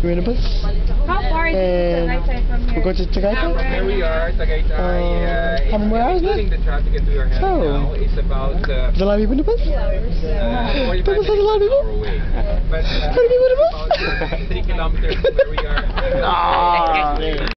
We're in a bus. How far is it to Tagatay from here? We're going to Tagatay. Here we are, Tagatay. How many more hours left? Including the traffic that we are having now, it's about Is a lot of people in the bus? 45 That was a lot of people? away. But How many people in the bus? about 3 kilometers from where we are.